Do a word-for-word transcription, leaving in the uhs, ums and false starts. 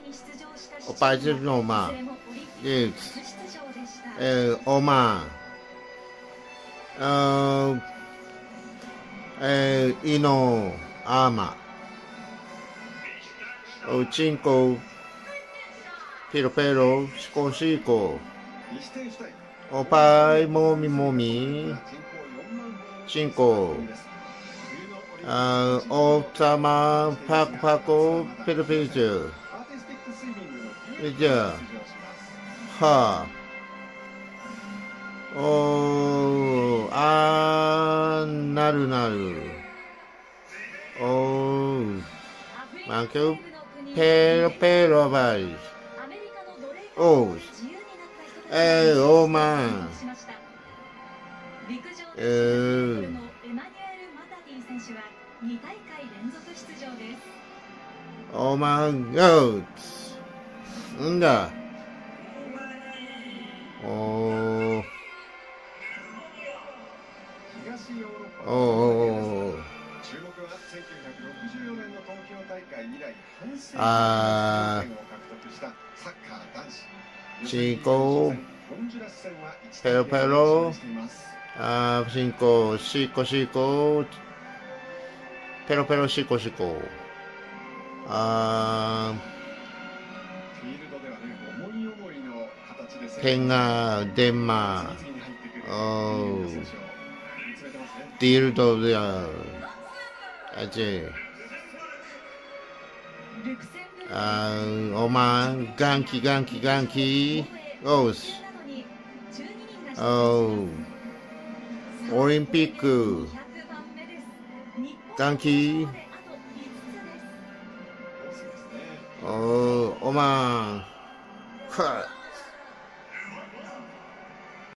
おぱいじるのまええおまえいのあまおちんこペロペロシコシコおぱいもみもみちんこあおたまパコパコペロペロジュじゃあはあおあなるなるおまけうペロペロバイおえおまえーおまんよんだおおおあチンコペロペロあチンコシコシコペロペロシコシコあペンガデンマおディルドであじあおまんガンキガンキガンキおすおオリンピックガンキおおまん